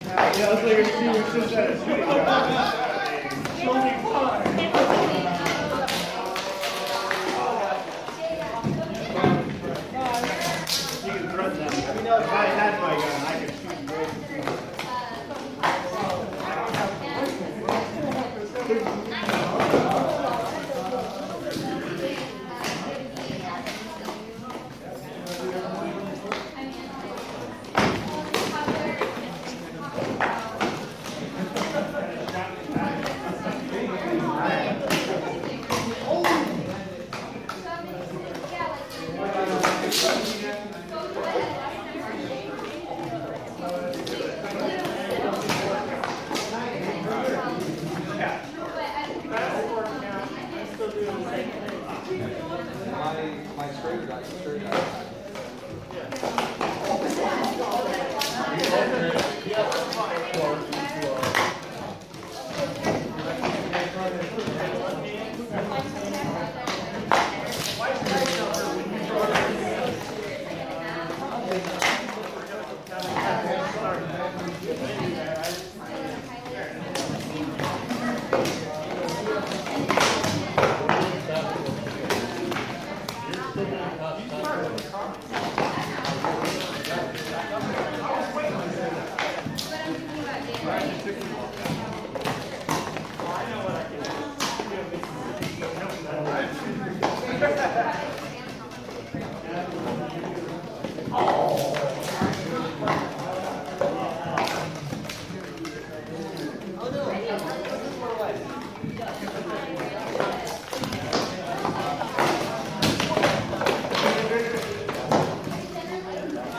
Yeah, it's like if you were just at a shooting. Show me fun. You can threaten them. If I had my gun, I could shoot great. My straight guy.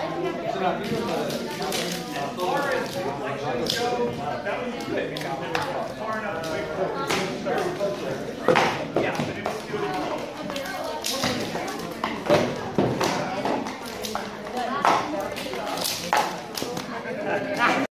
That was good.